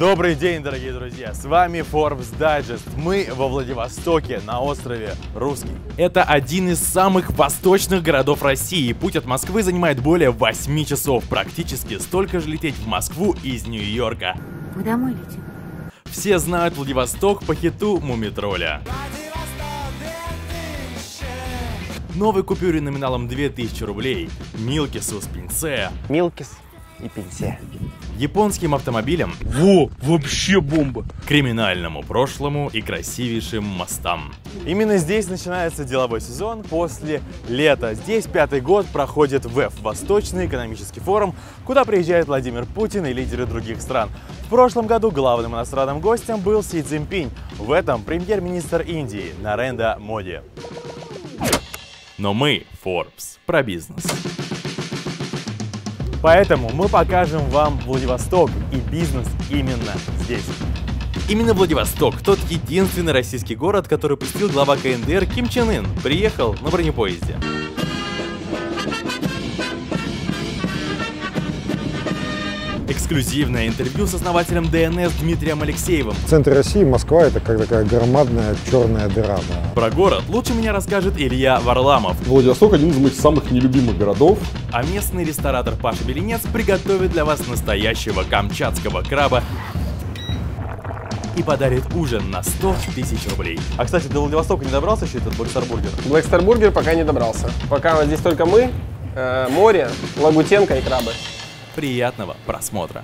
Добрый день, дорогие друзья! С вами Forbes Digest. Мы во Владивостоке, на острове Русский. Это один из самых восточных городов России. Путь от Москвы занимает более 8 часов. Практически столько же лететь в Москву из Нью-Йорка. Мы домой летим. Все знают Владивосток по хиту Мумитроля. Новой купюре номиналом 2000 рублей, Милкису с Пинсе, Милкис и Пинсе. японским автомобилям, Во, вообще бомба! криминальному прошлому и красивейшим мостам. Именно здесь начинается деловой сезон после лета. Здесь 5-й год проходит ВЭФ – Восточный экономический форум, куда приезжает Владимир Путин и лидеры других стран. В прошлом году главным иностранным гостем был Си Цзиньпинь, в этом премьер-министр Индии Нарендра Моди. Но мы, Forbes, про бизнес. Поэтому мы покажем вам Владивосток и бизнес именно здесь. Именно Владивосток – тот единственный российский город, который посетил глава КНДР Ким Чен Ын. Приехал на бронепоезде. Эксклюзивное интервью с основателем ДНС Дмитрием Алексеевым. В центре России Москва — это как такая громадная черная дыра. Да. Про город лучше меня расскажет Илья Варламов. Владивосток один из моих самых нелюбимых городов. А местный ресторатор Паша Беленец приготовит для вас настоящего камчатского краба и подарит ужин на 100 тысяч рублей. А, кстати, до Владивостока не добрался еще этот Блэкстар-бургер? Блэкстар-бургер пока не добрался. Пока вот здесь только мы, море, лагутенка и крабы. Приятного просмотра!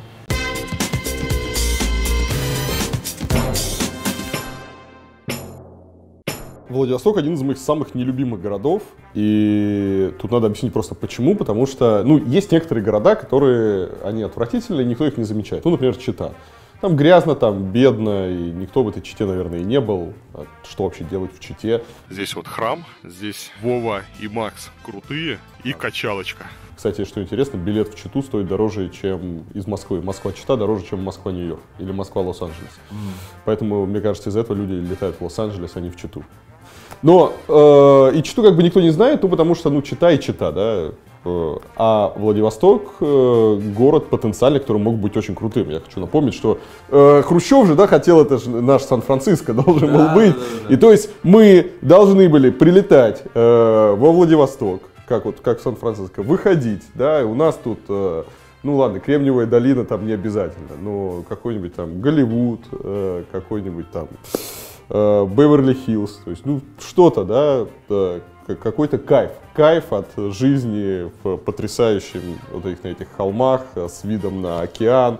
Владивосток один из моих самых нелюбимых городов. И тут надо объяснить просто почему. Потому что, есть некоторые города, они отвратительные, никто их не замечает. Например, Чита. Там грязно, там бедно, и никто в этой Чите, наверное, и не был. А что вообще делать в Чите? Здесь вот храм, здесь Вова и Макс крутые, и качалочка. Кстати, что интересно, билет в Читу стоит дороже, чем из Москвы. Москва-Чита дороже, чем Москва-Нью-Йорк или Москва-Лос-Анджелес. Поэтому, мне кажется, из-за этого люди летают в Лос-Анджелес, а не в Читу. Но и Читу как бы никто не знает, потому что, Чита и Чита, да. А Владивосток город потенциальный, который мог быть очень крутым. Я хочу напомнить, что Хрущев же, хотел, это же наш Сан-Франциско должен был быть. И то есть мы должны были прилетать во Владивосток, как в Сан-Франциско, выходить, да, и у нас тут, ладно, Кремниевая долина там не обязательно, но какой-нибудь там Голливуд, какой-нибудь там Беверли-Хиллз, то есть, что-то, да, какой-то кайф от жизни в потрясающем на этих холмах с видом на океан,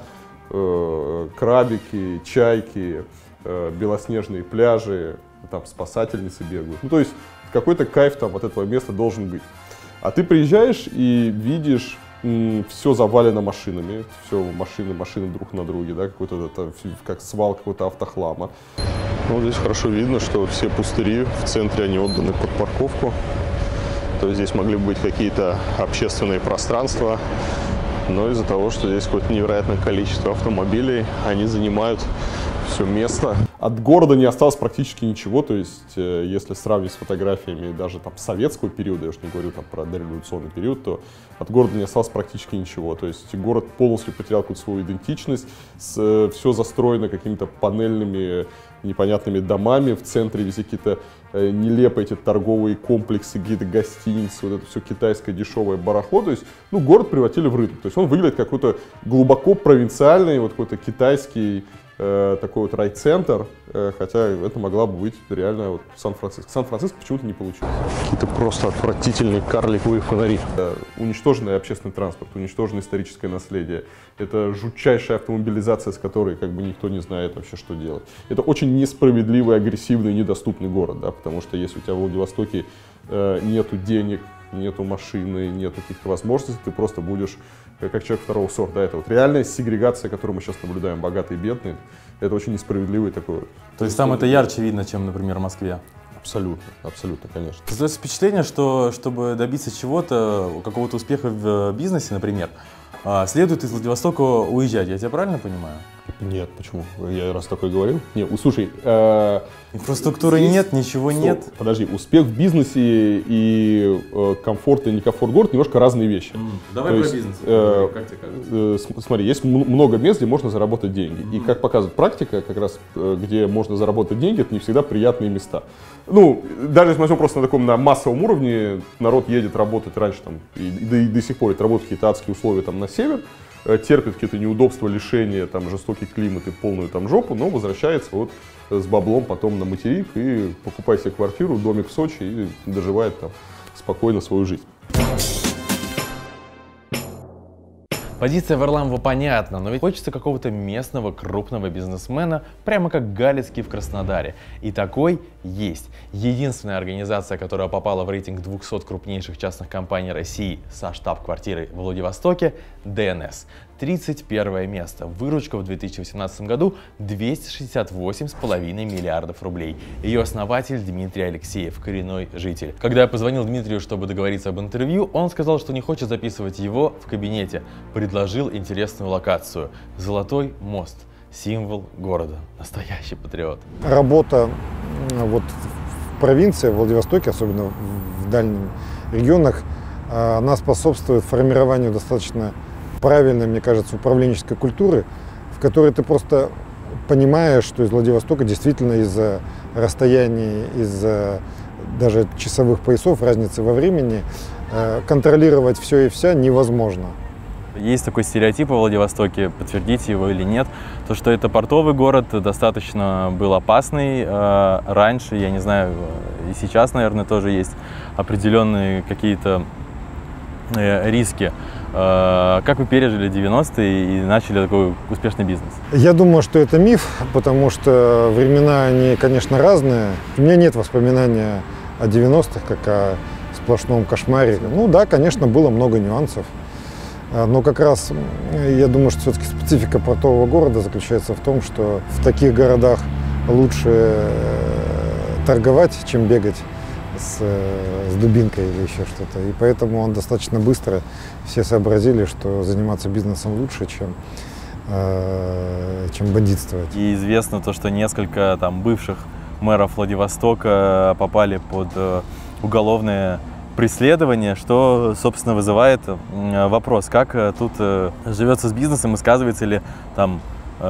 крабики, чайки, белоснежные пляжи, там спасательницы бегают. То есть какой-то кайф там от этого места должен быть. А ты приезжаешь и видишь, все завалено машинами, все машины друг на друге, да, как свал какого-то автохлама. Здесь хорошо видно, что все пустыри в центре, они отданы под парковку. То есть здесь могли быть какие-то общественные пространства, но из-за того, что здесь какое-то невероятное количество автомобилей, они занимают все место. От города не осталось практически ничего, то есть если сравнить с фотографиями даже там советского периода, я уж не говорю там про дореволюционный период, то от города не осталось практически ничего. То есть город полностью потерял какую-то свою идентичность, все застроено какими-то панельными непонятными домами, в центре везде какие-то нелепые эти торговые комплексы, какие-то гостиницы, вот это все китайское дешевое барахло. То есть, город превратили в рынок. То есть он выглядит как какой-то глубоко провинциальный, вот какой-то китайский такой вот райцентр, хотя это могла бы быть реально Сан-Франциско. Сан-Франциско почему-то не получилось. Какие-то просто отвратительные карликовые фонари. Уничтоженный общественный транспорт, уничтоженное историческое наследие. Это жутчайшая автомобилизация, с которой никто не знает вообще, что делать. Это очень несправедливый, агрессивный, недоступный город, да, потому что если у тебя в Владивостоке нету денег, нету машины, нету каких-то возможностей, ты просто будешь как человек второго сорта. Да, это реальная сегрегация, которую мы сейчас наблюдаем, богатые и бедные. Это очень несправедливый такой. То есть там это ярче видно, чем, например, в Москве? Абсолютно, конечно. Создается впечатление, что чтобы добиться чего-то, какого-то успеха в бизнесе, например, следует из Владивостока уезжать. Я тебя правильно понимаю? Нет, почему? Я раз такой говорил. Нет, слушай, Инфраструктуры здесь- нет, ничего Стоп, нет. Подожди, успех в бизнесе и комфорт и некомфорт город немножко разные вещи. Давай То про есть, бизнес. Как тебе кажется? Смотри, есть много мест, где можно заработать деньги. И как показывает практика, как раз где можно заработать деньги, это не всегда приятные места. Ну, даже если мы возьмем просто на массовом уровне, народ едет работать раньше там, и до сих пор работает какие-то адские условия там на север, терпит какие-то неудобства, лишения, там, жестокий климат и полную там жопу, но возвращается вот с баблом потом на материк и покупает себе квартиру, домик в Сочи и доживает там спокойно свою жизнь. Позиция Варламова понятна, но ведь хочется какого-то местного крупного бизнесмена, прямо как Галицкий в Краснодаре. И такой есть. Единственная организация, которая попала в рейтинг 200 крупнейших частных компаний России со штаб-квартирой в Владивостоке – ДНС. 31 место. Выручка в 2018 году 268,5 миллиардов рублей. Ее основатель Дмитрий Алексеев, коренной житель. Когда я позвонил Дмитрию, чтобы договориться об интервью, он сказал, что не хочет записывать его в кабинете. Предложил интересную локацию – Золотой мост. Символ города. Настоящий патриот. Работа вот в провинции, в Владивостоке, особенно в дальних регионах, она способствует формированию достаточно правильной, мне кажется, управленческой культуры, в которой ты просто понимаешь, что из Владивостока действительно из-за расстояний, из-за даже часовых поясов, разницы во времени, контролировать все и вся невозможно. Есть такой стереотип во Владивостоке, подтвердите его или нет, то, что это портовый город, достаточно был опасный раньше, я не знаю, и сейчас, наверное, тоже есть определенные какие-то риски. Как вы пережили 90-е и начали такой успешный бизнес? Я думаю, что это миф, потому что времена, они, конечно, разные. У меня нет воспоминания о 90-х, как о сплошном кошмаре. Ну да, конечно, было много нюансов. Но как раз я думаю, что все-таки специфика портового города заключается в том, что в таких городах лучше торговать, чем бегать с дубинкой или еще что-то. И поэтому он достаточно быстро все сообразили, что заниматься бизнесом лучше, чем бандитствовать. И известно то, что несколько там бывших мэров Владивостока попали под уголовное преследование, что, собственно, вызывает вопрос, как тут живется с бизнесом и сказывается ли там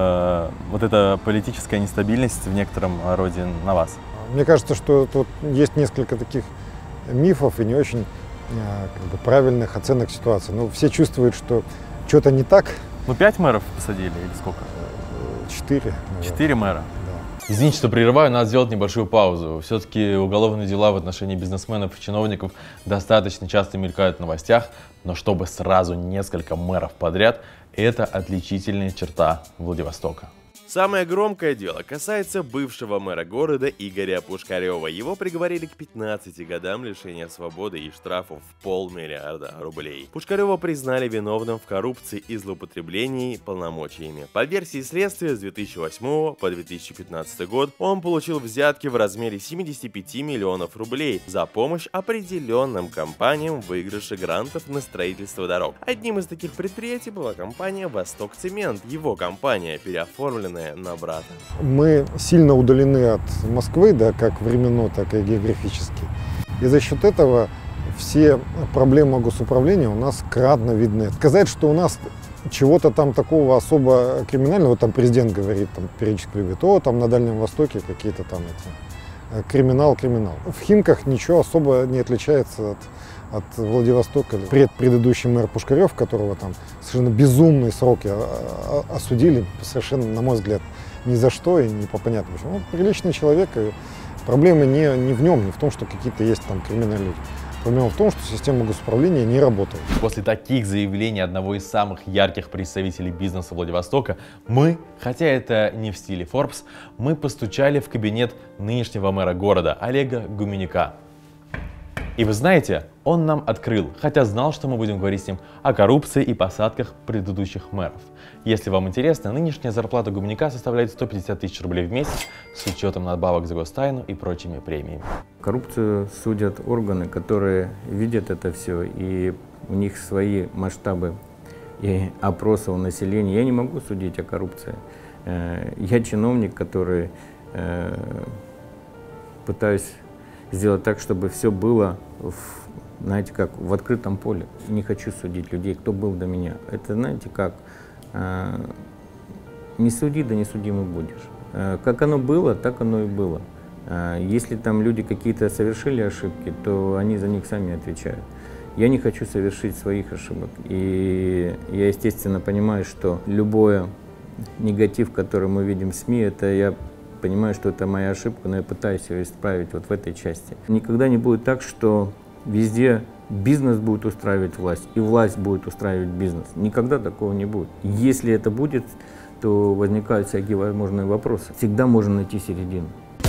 вот эта политическая нестабильность в некотором роде на вас? Мне кажется, что тут есть несколько таких мифов и не очень правильных оценок ситуации. Но все чувствуют, что что-то не так. Ну, 5 мэров посадили или сколько? 4. 4 мэра. Да. Извините, что прерываю, надо сделать небольшую паузу. Все-таки уголовные дела в отношении бизнесменов и чиновников достаточно часто мелькают в новостях, но чтобы сразу несколько мэров подряд, это отличительная черта Владивостока. Самое громкое дело касается бывшего мэра города Игоря Пушкарева. Его приговорили к 15 годам лишения свободы и штрафу в 500 миллиарда рублей. Пушкарева признали виновным в коррупции и злоупотреблении полномочиями. По версии следствия, с 2008 по 2015 год он получил взятки в размере 75 миллионов рублей за помощь определенным компаниям в выигрыше грантов на строительство дорог. Одним из таких предприятий была компания «Восток-Цемент». Его компания, переоформленная на брата. Мы сильно удалены от Москвы, да, как временно, так и географически. И за счет этого все проблемы госуправления у нас кратно видны. Сказать, что у нас чего-то там такого особо криминального, там президент говорит, там периодически любит, там на Дальнем Востоке какие-то там криминал. В Химках ничего особо не отличается от Владивостока. Предыдущий мэр Пушкарев, которого там совершенно безумные сроки осудили, совершенно, на мой взгляд, ни за что и не по понятному почему. Он приличный человек, и проблема не в нем, не в том, что какие-то есть там криминальные люди. Проблема в том, что система госуправления не работает. После таких заявлений одного из самых ярких представителей бизнеса Владивостока мы, хотя это не в стиле Forbes, мы постучали в кабинет нынешнего мэра города Олега Гуменюка. И вы знаете, он нам открыл, хотя знал, что мы будем говорить с ним о коррупции и посадках предыдущих мэров. Если вам интересно, нынешняя зарплата Гуменюка составляет 150 тысяч рублей в месяц с учетом надбавок за гостайну и прочими премиями. Коррупцию судят органы, которые видят это все, и у них свои масштабы и опросы у населения. Я не могу судить о коррупции. Я чиновник, который пытаюсь сделать так, чтобы все было, знаете, как в открытом поле. Не хочу судить людей, кто был до меня. Это, знаете, как не суди, да не судимый будешь. Как оно было, так оно и было. Если там люди какие-то совершили ошибки, то они за них сами отвечают. Я не хочу совершить своих ошибок. И я, естественно, понимаю, что любой негатив, который мы видим в СМИ, это я понимаю, что это моя ошибка, но я пытаюсь ее исправить вот в этой части. Никогда не будет так, что везде бизнес будет устраивать власть, и власть будет устраивать бизнес. Никогда такого не будет. Если это будет, то возникают всякие возможные вопросы. Всегда можно найти середину.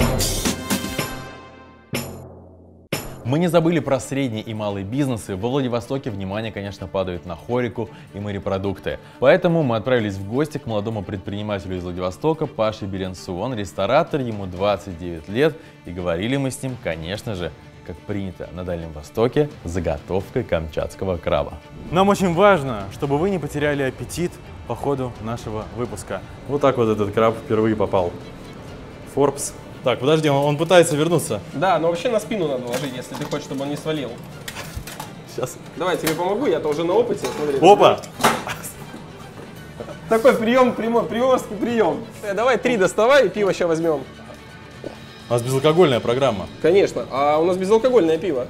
Мы не забыли про средний и малый бизнесы. Во Владивостоке внимание, конечно, падает на хорику и морепродукты. Поэтому мы отправились в гости к молодому предпринимателю из Владивостока Паше Беренцу. Он ресторатор, ему 29 лет. И говорили мы с ним, конечно же, как принято на Дальнем Востоке, заготовкой камчатского краба. Нам очень важно, чтобы вы не потеряли аппетит по ходу нашего выпуска. Вот так вот этот краб впервые попал в Forbes. Так, подожди, он пытается вернуться. Да, но вообще на спину надо ложить, если ты хочешь, чтобы он не свалил. Сейчас. Давай, тебе помогу, я-то уже на опыте. Смотри, Опа! Такой прием, приморский прием. Давай 3 доставай, и пиво сейчас возьмем. У нас безалкогольная программа. Конечно, а у нас безалкогольное пиво.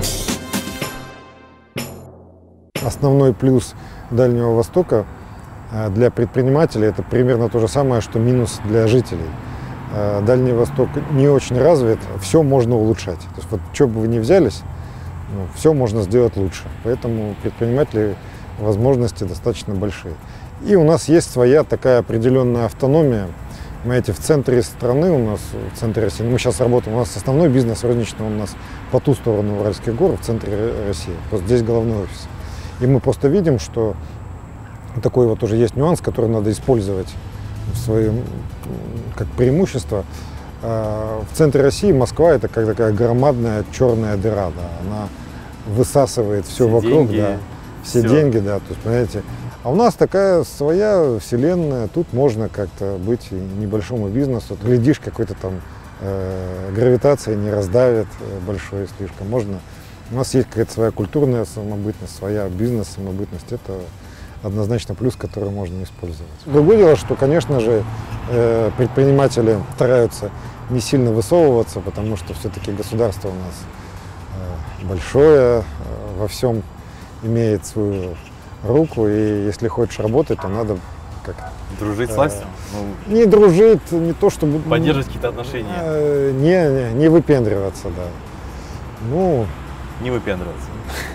Основной плюс Дальнего Востока для предпринимателей — это примерно то же самое, что минус для жителей. Дальний Восток не очень развит, все можно улучшать. То есть вот что бы вы ни взялись, все можно сделать лучше. Поэтому предприниматели возможности достаточно большие. И у нас есть своя такая определенная автономия. Знаете, в центре страны у нас, в центре России, мы сейчас работаем, у нас основной бизнес розничный, он у нас по ту сторону Уральских гор, в центре России. Вот здесь головной офис. И мы просто видим, что такой вот уже есть нюанс, который надо использовать в своем как преимущество. В центре России Москва — это как такая громадная черная дыра, да. Она высасывает все вокруг, деньги, да, все деньги, да. То есть, понимаете, а у нас такая своя вселенная, тут можно как-то быть и небольшому бизнесу. Глядишь, какой-то там гравитация не раздавит большой слишком. Можно. У нас есть какая-то своя культурная самобытность, своя бизнес-самобытность. Это однозначно плюс, который можно использовать. Другое дело, что, конечно же, предприниматели стараются не сильно высовываться, потому что все-таки государство у нас большое, во всем имеет свою руку, и если хочешь работать, то надо как-то Дружить с властью? не дружить, не то чтобы... Поддерживать какие-то отношения? Не выпендриваться, да. Ну, Не выпендриваться.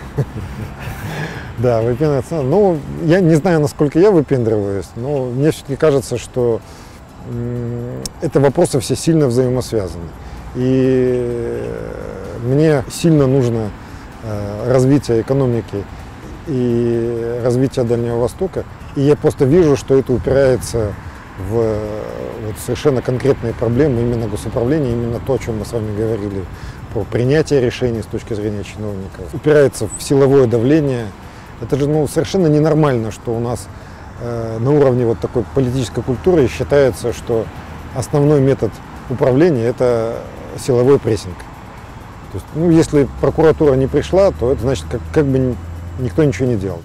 да, выпендриваться. Ну, я не знаю, насколько я выпендриваюсь, но мне все-таки кажется, что это вопросы все сильно взаимосвязаны. И мне сильно нужно развитие экономики и развитие Дальнего Востока. И я просто вижу, что это упирается в вот совершенно конкретные проблемы именно госуправления, именно то, о чем мы с вами говорили, про принятие решений с точки зрения чиновников. Упирается в силовое давление. Это же совершенно ненормально, что у нас на уровне вот такой политической культуры считается, что основной метод управления — это силовой прессинг. То есть, если прокуратура не пришла, то это значит, как бы никто ничего не делал.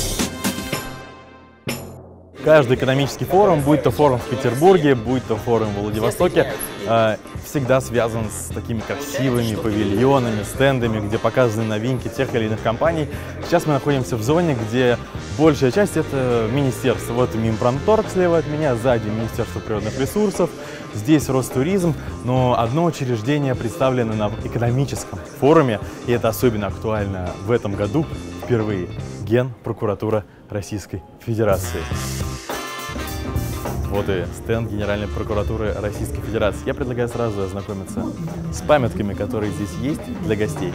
Каждый экономический форум, будь то форум в Петербурге, будь то форум в Владивостоке, всегда связан с такими красивыми павильонами, стендами, где показаны новинки тех или иных компаний. Сейчас мы находимся в зоне, где большая часть — это министерство. Вот Минпромторг слева от меня, сзади Министерство природных ресурсов, здесь Ростуризм, но одно учреждение представлено на экономическом форуме, и это особенно актуально в этом году впервые. Генпрокуратура Российской Федерации. Вот и стенд Генеральной прокуратуры Российской Федерации. Я предлагаю сразу ознакомиться с памятками, которые здесь есть для гостей.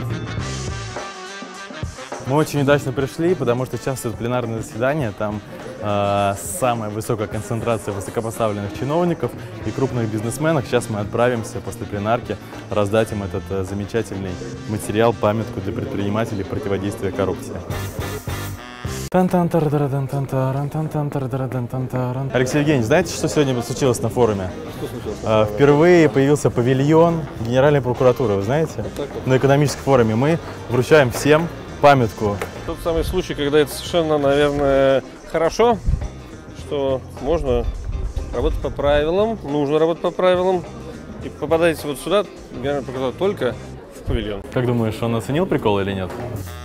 Мы очень удачно пришли, потому что сейчас идет пленарное заседание, там самая высокая концентрация высокопоставленных чиновников и крупных бизнесменов. Сейчас мы отправимся после пленарки раздать им этот замечательный материал, памятку для предпринимателей противодействия коррупции. Алексей Евгеньевич, знаете, что сегодня случилось на форуме? Впервые появился павильон Генеральной прокуратуры, вы знаете? На экономическом форуме мы вручаем всем памятку. Тот самый случай, когда это совершенно, наверное, хорошо, что можно работать по правилам, нужно работать по правилам, и попадаете вот сюда, Генеральная прокуратура, только в павильон. Как думаешь, он оценил прикол или нет?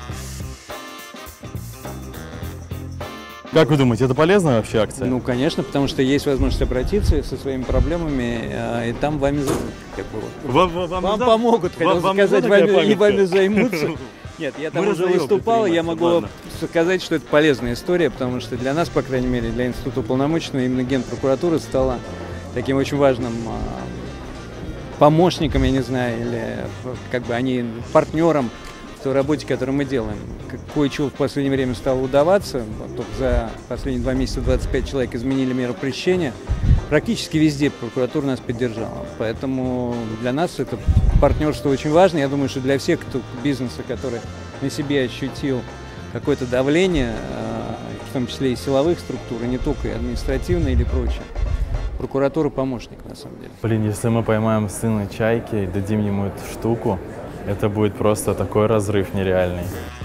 Как вы думаете, это полезная вообще акция? Ну, конечно, потому что есть возможность обратиться со своими проблемами, и там вами, вам помогут, хотел сказать, вами займутся. Нет, я там уже выступал, я могу сказать, что это полезная история, потому что для нас, по крайней мере, для Института уполномоченного, именно Генпрокуратура стала таким очень важным помощником, я не знаю, или как бы они партнером в той работе, которую мы делаем. Кое-чего в последнее время стало удаваться. Только за последние 2 месяца 25 человек изменили меру пресечения. Практически везде прокуратура нас поддержала. Поэтому для нас это партнерство очень важно. Я думаю, что для всех бизнеса, который на себе ощутил какое-то давление, в том числе и силовых структур, и не только и административные или прочее, прокуратура помощник на самом деле. Блин, если мы поймаем сына Чайки и дадим ему эту штуку, это будет просто такой разрыв нереальный.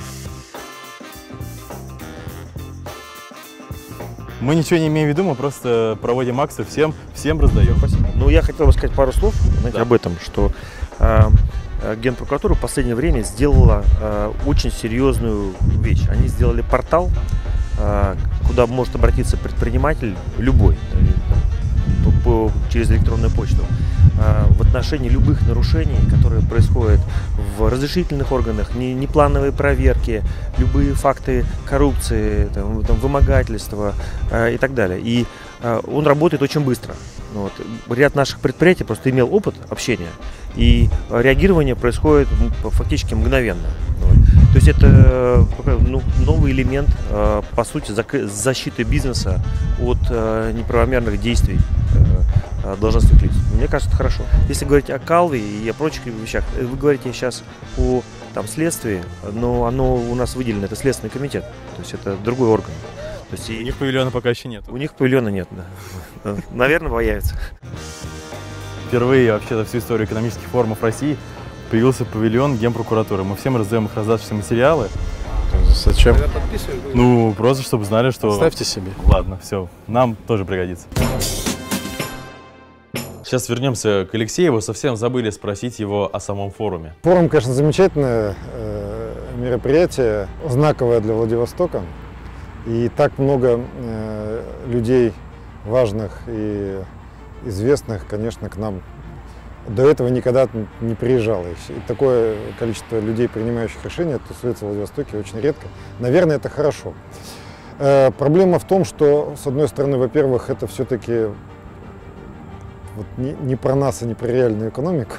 Мы ничего не имеем в виду, мы просто проводим акцию, всем раздаем. Ну, я хотел бы сказать пару слов, знаете, об этом, что Генпрокуратура в последнее время сделала очень серьезную вещь. Они сделали портал, куда может обратиться предприниматель любой, через электронную почту, в отношении любых нарушений, которые происходят в разрешительных органах, неплановые проверки, любые факты коррупции, вымогательства и так далее. И он работает очень быстро. Вот. Ряд наших предприятий просто имел опыт общения, и реагирование происходит фактически мгновенно. Вот. То есть это новый элемент, по сути, защиты бизнеса от неправомерных действий должностных лиц. Мне кажется, это хорошо. Если говорить о Калве и о прочих вещах, вы говорите сейчас о следствии, но оно у нас выделено, это Следственный комитет, то есть это другой орган. То есть у них павильона пока еще нет. У них павильона нет, да. Наверное, появится. Впервые вообще за всю историю экономических форумов России появился павильон Генпрокуратуры. Мы всем раздаем их раздаточные материалы. Зачем? Ну, просто чтобы знали, что... Ставьте себе. Ладно, все, нам тоже пригодится. Сейчас вернемся к Алексееву. Совсем забыли спросить его о самом форуме. Форум, конечно, замечательное мероприятие, знаковое для Владивостока. И так много людей важных и известных, конечно, к нам до этого никогда не приезжало. И такое количество людей, принимающих решения, тусуется в Владивостоке очень редко. Наверное, это хорошо. Проблема в том, что, с одной стороны, во-первых, это все-таки не про нас и не про реальную экономику.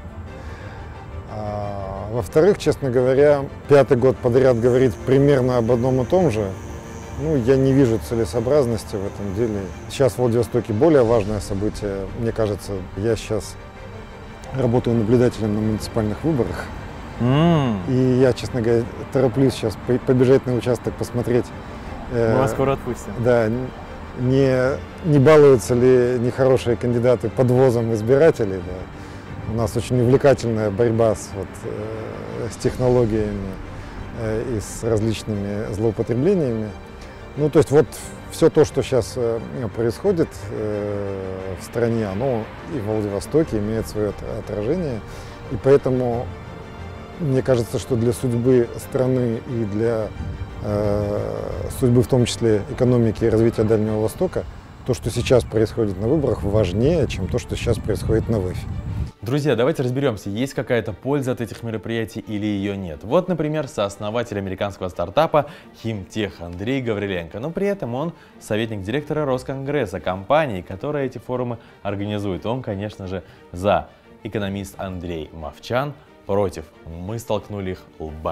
А во-вторых, честно говоря, 5-й год подряд говорить примерно об одном и том же, ну, я не вижу целесообразности в этом деле. Сейчас в Владивостоке более важное событие. Мне кажется, я сейчас работаю наблюдателем на муниципальных выборах. И я, честно говоря, тороплюсь сейчас побежать на участок, посмотреть. Мы вас скоро отпустим. Да, не балуются ли нехорошие кандидаты подвозом избирателей. Да. У нас очень увлекательная борьба с технологиями и с различными злоупотреблениями. Ну, то есть вот все то, что сейчас происходит в стране, оно и в Владивостоке имеет свое отражение. И поэтому мне кажется, что для судьбы страны и для судьбы, в том числе экономики и развития Дальнего Востока, то, что сейчас происходит на выборах, важнее, чем то, что сейчас происходит на ВЭФе. Друзья, давайте разберемся, есть какая-то польза от этих мероприятий или ее нет. Вот, например, сооснователь американского стартапа Химтех Андрей Гавриленко, но при этом он советник директора Росконгресса, компании, которая эти форумы организует. Он, конечно же, за. Экономист Андрей Мовчан против. Мы столкнули их лбами.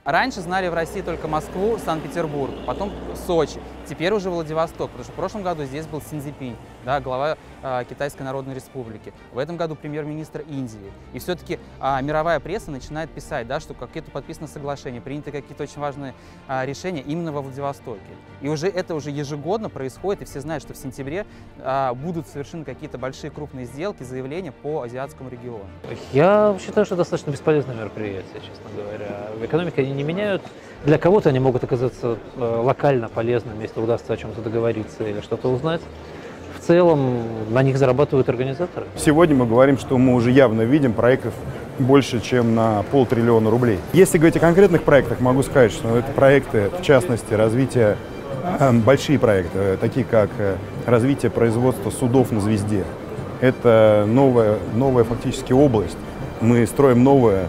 Раньше знали в России только Москву, Санкт-Петербург, потом Сочи, теперь уже Владивосток, потому что в прошлом году здесь был Си Цзиньпинь, да, глава Китайской Народной Республики, в этом году премьер-министр Индии. И все-таки мировая пресса начинает писать, да, что какие-то подписаны соглашения, приняты какие-то очень важные решения именно во Владивостоке. И это уже ежегодно происходит, и все знают, что в сентябре будут совершены какие-то большие крупные сделки, заявления по азиатскому региону. Я считаю, что достаточно бесполезное мероприятие, честно говоря. В экономике они не меняют. Для кого-то они могут оказаться локально полезными, если удастся о чем-то договориться или что-то узнать. В целом на них зарабатывают организаторы. Сегодня мы говорим, что мы уже явно видим проектов больше, чем на 500 000 000 рублей. Если говорить о конкретных проектах, могу сказать, что это проекты, в частности, развитие, большие проекты, такие как развитие производства судов на Звезде. Это новая фактически область. Мы строим новое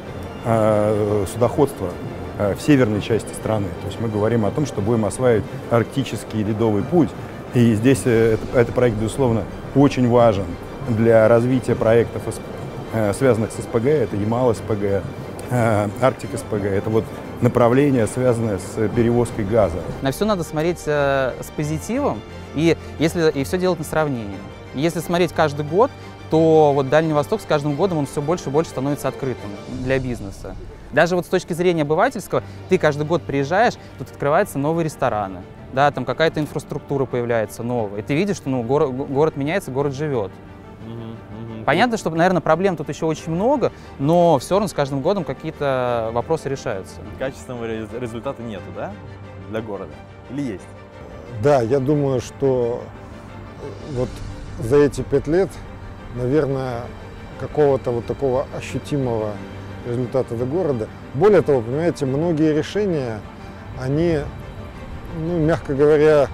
судоходство в северной части страны. То есть мы говорим о том, что будем осваивать арктический ледовый путь. И здесь этот проект, безусловно, очень важен для развития проектов, связанных с СПГ. Это Ямал-СПГ, Арктик-СПГ. Это вот направление, связанное с перевозкой газа. На все надо смотреть с позитивом и все делать на сравнении. Если смотреть каждый год, то вот Дальний Восток с каждым годом он все больше и больше становится открытым для бизнеса. Даже вот с точки зрения обывательского, ты каждый год приезжаешь, тут открываются новые рестораны, да, там какая-то инфраструктура появляется новая, и ты видишь, что город меняется, город живет. Понятно, что, наверное, проблем тут еще очень много, но все равно с каждым годом какие-то вопросы решаются. Качественного результата нету, да, для города? Или есть? Да, я думаю, что вот за эти 5 лет, наверное, какого-то вот такого ощутимого результата для города. Более того, понимаете, многие решения, они, ну, мягко говоря,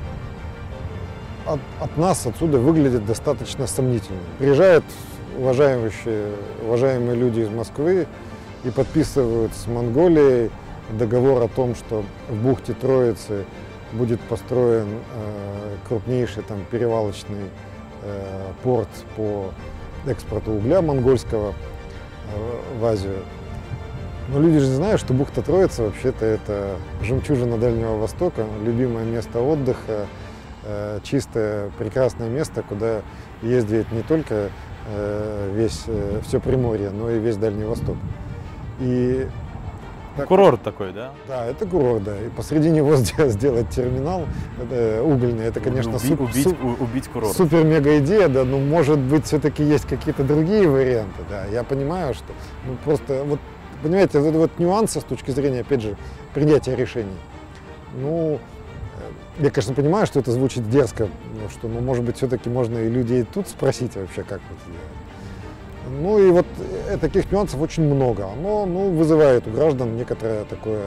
от нас отсюда выглядят достаточно сомнительно. Приезжают уважаемые люди из Москвы и подписывают с Монголией договор о том, что в бухте Троицы будет построен крупнейший там перевалочный порт по экспорту угля монгольского в Азию. Но люди же знают, что бухта Троица вообще-то это жемчужина Дальнего Востока, любимое место отдыха, чистое, прекрасное место, куда ездит не только все Приморье, но и весь Дальний Восток. И курорт такой, да? Да, это курорт, да. И посреди него сделать терминал угольный, это, конечно, убить курорт. Супер-мега идея, да, но, может быть, все-таки есть какие-то другие варианты, да. Я понимаю, что, ну, просто, вот, понимаете, вот нюансы с точки зрения, опять же, принятия решений. Ну, я, конечно, понимаю, что это звучит дерзко, но что, ну, может быть, все-таки можно и людей тут спросить вообще, как это делать. Ну и вот таких нюансов очень много. Оно, ну, вызывает у граждан некоторое такое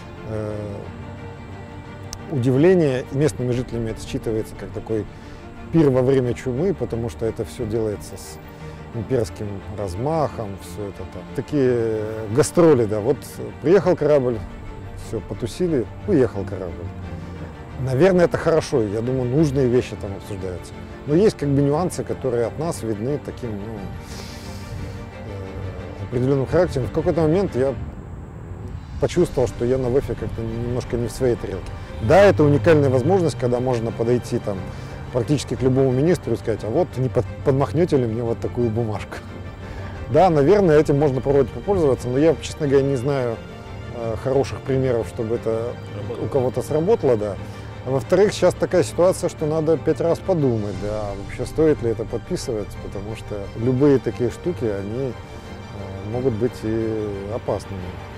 удивление. Местными жителями это считывается как такой пир во время чумы, потому что это все делается с имперским размахом, все это так. Такие гастроли, да, вот приехал корабль, все, потусили, уехал корабль. Наверное, это хорошо, я думаю, нужные вещи там обсуждаются. Но есть как бы нюансы, которые от нас видны таким, ну, определенным характером. В какой-то момент я почувствовал, что я на ВЭФе как-то немножко не в своей тарелке. Да, это уникальная возможность, когда можно подойти там практически к любому министру и сказать, а вот не подмахнете ли мне вот такую бумажку. Да, наверное, этим можно попробовать попользоваться, но я, честно говоря, не знаю хороших примеров, чтобы это у кого-то сработало, да. А во-вторых, сейчас такая ситуация, что надо 5 раз подумать, да, вообще стоит ли это подписываться, потому что любые такие штуки, они могут быть и опасными.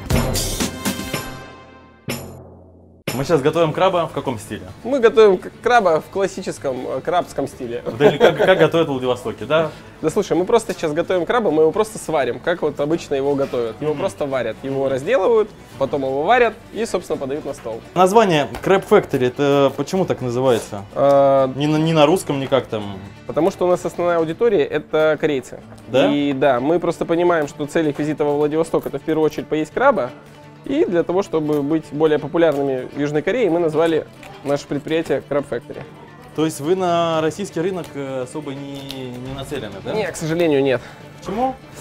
Мы сейчас готовим краба в каком стиле? Мы готовим краба в классическом крабском стиле. Да, или как готовят в Владивостоке, да? Да слушай, мы просто сейчас готовим краба, мы его просто сварим, как вот обычно его готовят. Его просто варят, его разделывают, потом его варят и, собственно, подают на стол. Название Crab Factory, это почему так называется? Не на русском никак там? Потому что у нас основная аудитория — это корейцы. Да? И да, мы просто понимаем, что цель их визита во Владивосток — это в первую очередь поесть краба. И для того, чтобы быть более популярными в Южной Корее, мы назвали наше предприятие Crab Factory. То есть вы на российский рынок особо не нацелены, да? Нет, к сожалению, нет. Почему?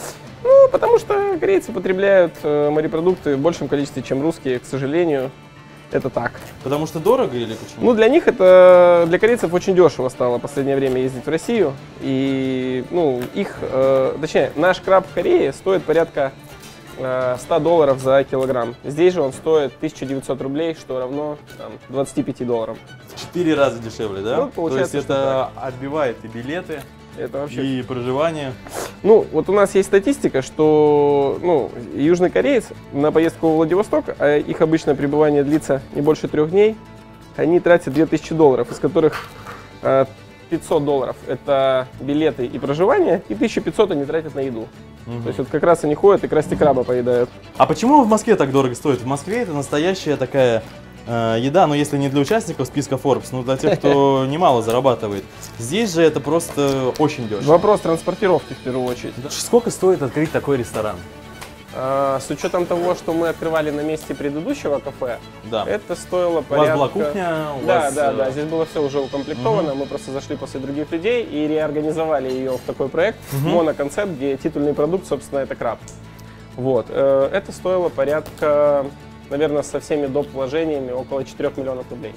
Ну, потому что корейцы потребляют морепродукты в большем количестве, чем русские, к сожалению. Это так. Потому что дорого или почему? Ну, для них это, для корейцев очень дешево стало в последнее время ездить в Россию. И, ну, точнее, наш краб в Корее стоит порядка $100 за килограмм. Здесь же он стоит 1900 рублей, что равно там, 25 долларам. В 4 раза дешевле, да? Ну, получается, то есть это отбивает и билеты, это вообще... и проживание. Ну, вот у нас есть статистика, что южный кореец на поездку во Владивосток, а их обычное пребывание длится не больше 3 дней, они тратят $2000, из которых $500 это билеты и проживание, и 1500 они тратят на еду. То есть вот как раз они ходят и красти краба поедают. А почему в Москве так дорого стоит? В Москве это настоящая такая еда, но если не для участников списка Forbes, но для тех, кто немало зарабатывает. Здесь же это просто очень дешево. Вопрос транспортировки в первую очередь. Сколько стоит открыть такой ресторан? С учетом того, что мы открывали на месте предыдущего кафе, да. Это стоило порядка... У вас была кухня? Да, здесь было все уже укомплектовано, мы просто зашли после других людей и реорганизовали ее в такой проект, моноконцепт, где титульный продукт, собственно, это краб. Вот, это стоило порядка, наверное, со всеми доп. Вложениями около 4 миллионов рублей.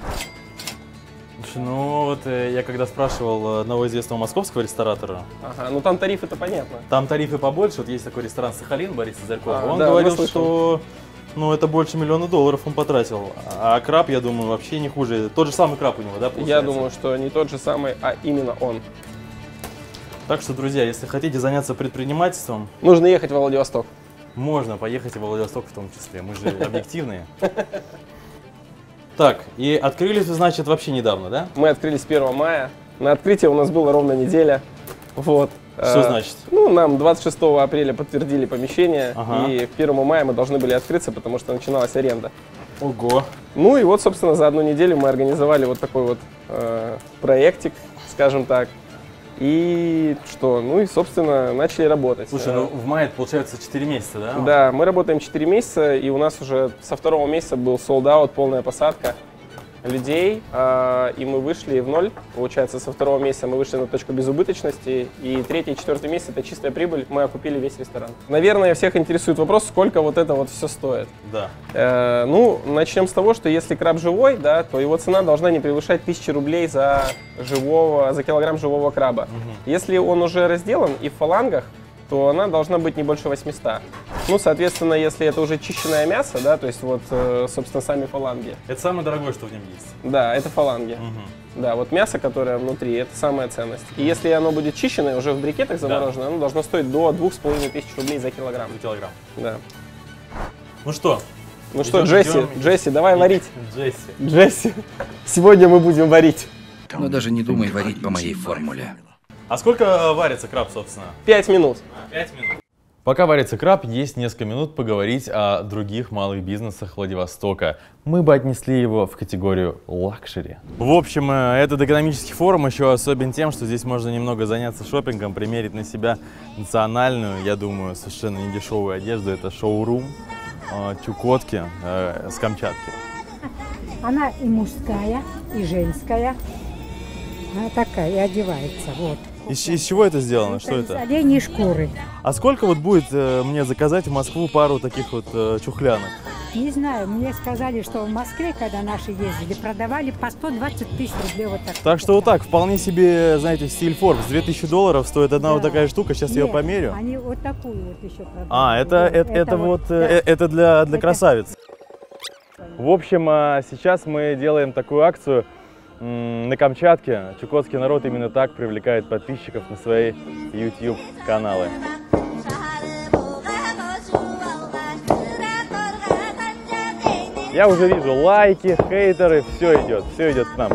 Ну вот я когда спрашивал одного известного московского ресторатора. Ага, ну там тарифы-то понятно. Там тарифы побольше, вот есть такой ресторан «Сахалин» Бориса Зарькова. Он да, говорил, что это больше $1 миллион он потратил. А краб, я думаю, вообще не хуже. Тот же самый краб у него, да, получается? Я думаю, что не тот же самый, а именно он. Так что, друзья, если хотите заняться предпринимательством... Нужно ехать во Владивосток. Можно поехать во Владивосток в том числе, мы же объективные. Так, и открылись, значит, вообще недавно, да? Мы открылись 1 мая. На открытие у нас было ровно неделя. Вот. Что значит? Ну, нам 26 апреля подтвердили помещение, и к 1 мая мы должны были открыться, потому что начиналась аренда. Ого! Ну и вот, собственно, за 1 неделю мы организовали вот такой вот проектик, скажем так. И что? Ну и, собственно, начали работать. Слушай, ну в мае это получается 4 месяца, да? Да, мы работаем 4 месяца, и у нас уже со 2-го месяца был sold out, полная посадка людей, и мы вышли в ноль. Получается, со 2-го месяца мы вышли на точку безубыточности, и 3-й и 4-й месяц это чистая прибыль, мы окупили весь ресторан. Наверное, всех интересует вопрос, сколько вот это вот все стоит. Да. Ну, начнем с того, что если краб живой, да, то его цена должна не превышать 1000 рублей за килограмм живого краба. Если он уже разделан и в фалангах, то она должна быть не больше 800. Ну, соответственно, если это уже чищенное мясо, да, то есть вот, собственно, сами фаланги. Это самое дорогое, что в нем есть. Да, это фаланги. Да, вот мясо, которое внутри, это самая ценность. И если оно будет чищенное, уже в брикетах замороженное, оно должно стоить до 2500 рублей за килограмм. За килограмм. Да. Ну что? Ну что, Джесси, давай варить. Джесси. Сегодня мы будем варить. Но даже не думай варить по моей формуле. А сколько варится краб, собственно? 5 минут. 5 минут. Пока варится краб, есть несколько минут поговорить о других малых бизнесах Владивостока. Мы бы отнесли его в категорию лакшери. В общем, этот экономический форум еще особен тем, что здесь можно немного заняться шопингом, примерить на себя национальную, я думаю, совершенно недешевую одежду. Это шоурум Чукотки с Камчатки. Она и мужская, и женская. Она такая, и одевается, вот. Из чего это сделано? Что это? Из оленей шкуры. А сколько вот будет мне заказать в Москву пару таких вот чухлянок? Не знаю, мне сказали, что в Москве, когда наши ездили, продавали по 120 000 рублей вот так. Так что вот так, вполне себе, знаете, стиль Forbes. $2000 стоит одна вот такая штука, сейчас я ее померю. Они вот такую вот еще продают. А, это для красавиц. В общем, сейчас мы делаем такую акцию. На Камчатке чукотский народ именно так привлекает подписчиков на свои YouTube-каналы. Я уже вижу лайки, хейтеры, все идет к нам.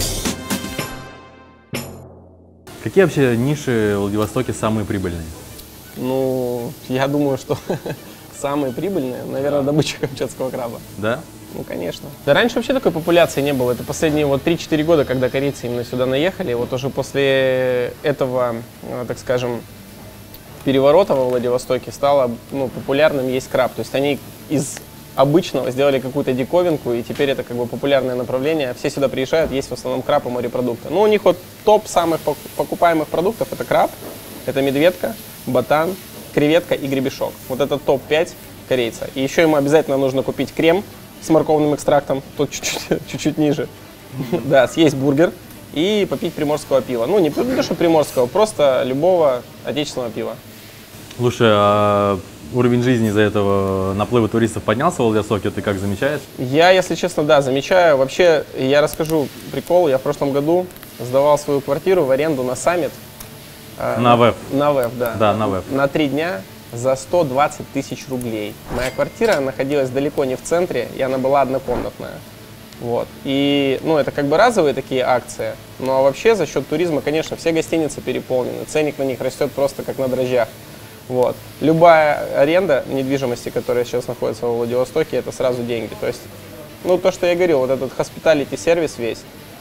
Какие вообще ниши в Владивостоке самые прибыльные? Ну, я думаю, что самые прибыльные, наверное, добыча камчатского краба. Да? Ну, конечно. Да раньше вообще такой популяции не было. Это последние вот 3-4 года, когда корейцы именно сюда наехали. Вот уже после этого, так скажем, переворота во Владивостоке стало популярным есть краб. То есть они из обычного сделали какую-то диковинку, и теперь это как бы популярное направление. Все сюда приезжают, есть в основном краб и морепродукты. Ну, у них вот топ самых покупаемых продуктов — это краб, это медведка, батан, креветка и гребешок. Вот это топ-5 корейца. И еще ему обязательно нужно купить крем с морковным экстрактом, тут чуть-чуть ниже. Да, съесть бургер и попить приморского пива. Ну, не то, что приморского, просто любого отечественного пива. Слушай, а уровень жизни из-за этого наплыва туристов поднялся в Владивостоке, ты как замечаешь? Я, если честно, да, замечаю. Вообще, я расскажу прикол. Я в прошлом году сдавал свою квартиру в аренду на Саммит. На ВЭФ. На ВЭФ, да. Да, на ВЭФ. На 3 дня за 120 тысяч рублей. Моя квартира находилась далеко не в центре, и она была однокомнатная. Вот. И, ну, это как бы разовые такие акции, но вообще за счет туризма, конечно, все гостиницы переполнены, ценник на них растет просто как на дрожжах. Вот. Любая аренда недвижимости, которая сейчас находится во Владивостоке, это сразу деньги. То есть, ну, то, что я говорил, вот этот hospitality сервис весь,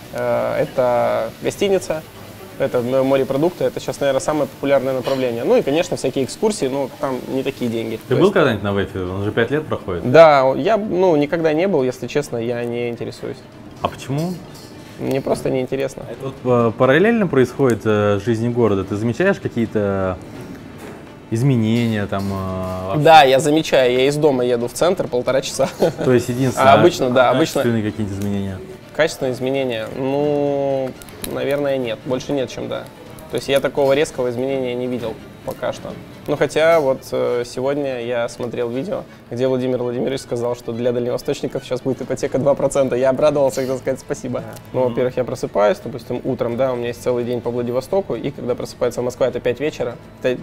это гостиница, это морепродукты, это сейчас, наверное, самое популярное направление. Ну и, конечно, всякие экскурсии, но там не такие деньги. Ты был когда-нибудь на ВЭФе? Он уже 5 лет проходит? Да, я, ну, никогда не был, если честно, я не интересуюсь. А почему? Мне просто неинтересно. Это вот параллельно происходит в жизни города? Ты замечаешь какие-то изменения там? Да, я замечаю, я из дома еду в центр 1,5 часа. То есть единственное, обычно, да, обычно. Качественные какие-то изменения? Качественные изменения? Ну, наверное, нет. Больше нет, чем да. То есть я такого резкого изменения не видел пока что. Ну, хотя вот сегодня я смотрел видео, где Владимир Владимирович сказал, что для дальневосточников сейчас будет ипотека 2%. Я обрадовался, хотел сказать спасибо. Ну, во-первых, я просыпаюсь, допустим, утром, да, у меня есть целый день по Владивостоку, и когда просыпается Москва, это 5 вечера.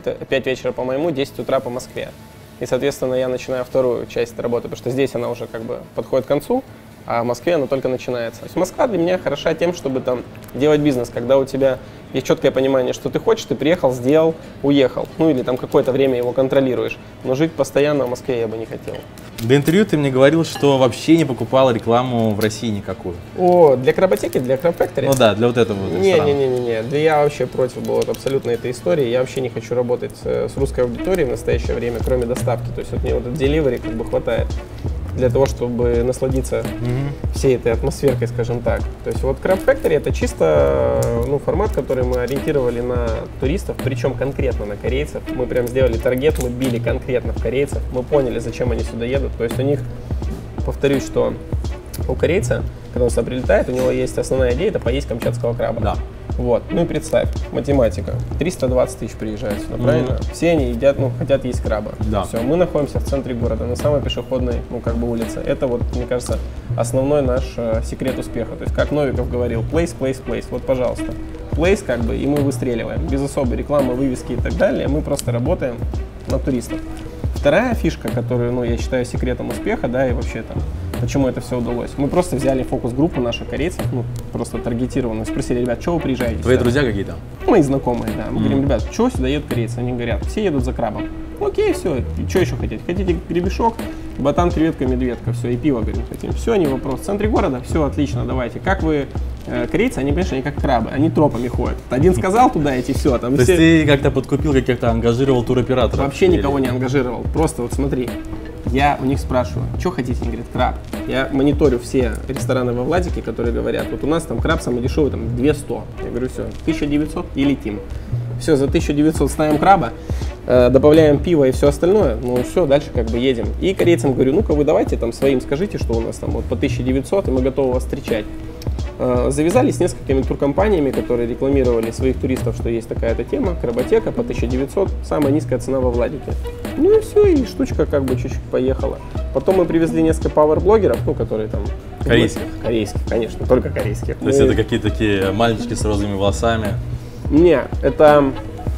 5 вечера по моему, 10 утра по Москве. И, соответственно, я начинаю вторую часть работы, потому что здесь она уже как бы подходит к концу, а в Москве она только начинается. То есть Москва для меня хороша тем, чтобы там делать бизнес, когда у тебя есть четкое понимание, что ты хочешь, ты приехал, сделал, уехал. Ну или там какое-то время его контролируешь. Но жить постоянно в Москве я бы не хотел. До интервью ты мне говорил, что вообще не покупал рекламу в России никакую. О, для Кработеки, для Crab Factory? Ну да, для вот этого вот ресторана. Не-не-не, да я вообще против был абсолютно этой истории. Я вообще не хочу работать с русской аудиторией в настоящее время, кроме доставки. То есть вот мне вот этот delivery как бы хватает для того, чтобы насладиться всей этой атмосферкой, скажем так. То есть вот Crab Factory это чисто формат, который мы ориентировали на туристов, причем конкретно на корейцев. Мы прям сделали таргет, мы били конкретно в корейцев, мы поняли, зачем они сюда едут. То есть у них, повторюсь, что у корейца, когда он сюда прилетает, у него есть основная идея, это поесть камчатского краба. Да. Вот. Ну и представь, математика. 320 тысяч приезжают сюда, правильно? Все они едят, хотят есть краба. Да. Все, мы находимся в центре города, на самой пешеходной, улице. Это вот, мне кажется, основной наш секрет успеха. То есть, как Новиков говорил, place, place, place. Вот, пожалуйста. Place, как бы, и мы выстреливаем. Без особой рекламы, вывески и так далее. Мы просто работаем на туристов. Вторая фишка, которую, я считаю секретом успеха, да, и вообще там, почему это все удалось. Мы просто взяли фокус-группу наших корейцев, просто таргетированную, спросили, ребят, что вы приезжаете? Твои друзья какие-то? Мои знакомые, да. Мы говорим, ребят, что сюда едут корейцы? Они говорят, все едут за крабом. Окей, все, что еще хотите? Хотите гребешок, батан, креветка, медведка, все, и пиво, говорим, хотим. Все, не вопрос. В центре города, все, отлично, давайте. Как вы, корейцы, они, понимаешь, они как крабы, они тропами ходят. Один сказал туда идти, все, там То все... есть ты как-то подкупил, каких-то ангажировал туроператоров? Вообще никого не ангажировал, просто вот смотри. Я у них спрашиваю, что хотите? Они говорят, краб. Я мониторю все рестораны во Владике, которые говорят, вот у нас там краб самый дешевый, там 200. Я говорю, все, 1900 и летим. Все, за 1900 ставим краба, добавляем пиво и все остальное, все, дальше как бы едем. И корейцам говорю, ну-ка вы давайте там своим скажите, что у нас там вот по 1900, и мы готовы вас встречать. Завязались с несколькими туркомпаниями, которые рекламировали своих туристов, что есть такая-то тема, Кработека по 1900, самая низкая цена во Владике. Ну и все, и штучка как бы чуть-чуть поехала. Потом мы привезли несколько пауэр-блогеров, которые там... Корейских? Корейских, конечно, только корейских. То есть это какие-то такие мальчики с розовыми волосами? Не, это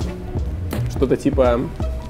что-то типа,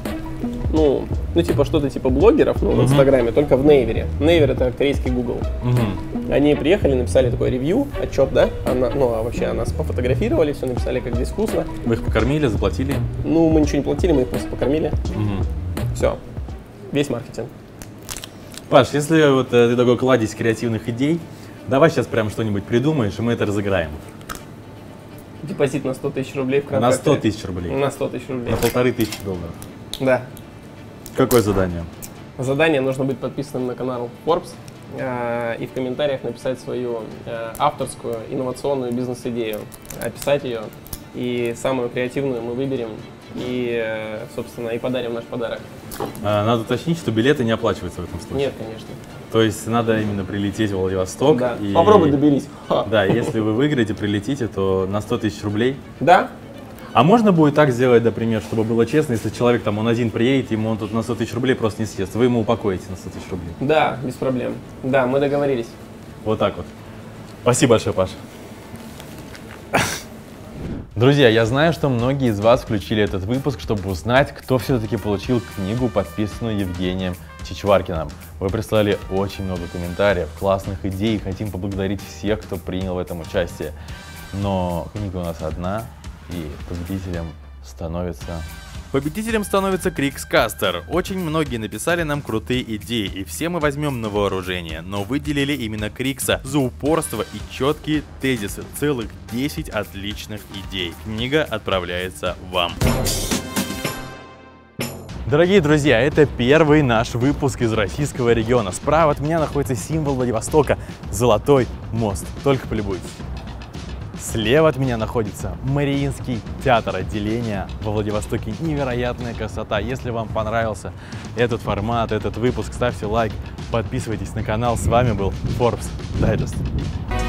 что-то типа блогеров, в Инстаграме, только в Naver. Naver это корейский Google. Они приехали, написали такой ревью, отчет, да? Вообще нас пофотографировали, все написали, как здесь вкусно. Вы их покормили, заплатили? Мы ничего не платили, мы их просто покормили. Все. Весь маркетинг. Паш, если вот ты такой кладезь креативных идей, давай сейчас прям что-нибудь придумаешь, и мы это разыграем. Депозит на 100 тысяч рублей в Crab Factory. На 100 тысяч рублей? На 100 тысяч рублей. На $1500. Да. Какое задание? Задание нужно быть подписанным на канал Forbes и в комментариях написать свою авторскую инновационную бизнес-идею, описать ее и самую креативную мы выберем и, собственно, и подарим наш подарок. Надо уточнить, что билеты не оплачиваются в этом случае. Нет, конечно. То есть надо именно прилететь в Владивосток. Да. И... Попробуй доберись. Да, если вы выиграете, прилетите, то на 100 тысяч рублей. Да. А можно будет так сделать, например, чтобы было честно, если человек там, он один приедет, ему он тут на 100 тысяч рублей просто не съест, вы ему упокоите на 100 тысяч рублей? Да, без проблем. Да, мы договорились. Вот так вот. Спасибо большое, Паша. Друзья, я знаю, что многие из вас включили этот выпуск, чтобы узнать, кто все-таки получил книгу, подписанную Евгением Чичваркиным. Вы прислали очень много комментариев, классных идей, хотим поблагодарить всех, кто принял в этом участие. Но книга у нас одна, и победителем становится Крикскастер. Очень многие написали нам крутые идеи, и все мы возьмем на вооружение, но выделили именно Крикса за упорство и четкие тезисы, целых 10 отличных идей. Книга отправляется вам. Дорогие друзья, это первый наш выпуск из российского региона. Справа от меня находится символ Владивостока – Золотой мост. Только полюбуйтесь. Слева от меня находится Мариинский театр отделения во Владивостоке. Невероятная красота. Если вам понравился этот формат, этот выпуск, ставьте лайк, подписывайтесь на канал. С вами был Forbes Digest.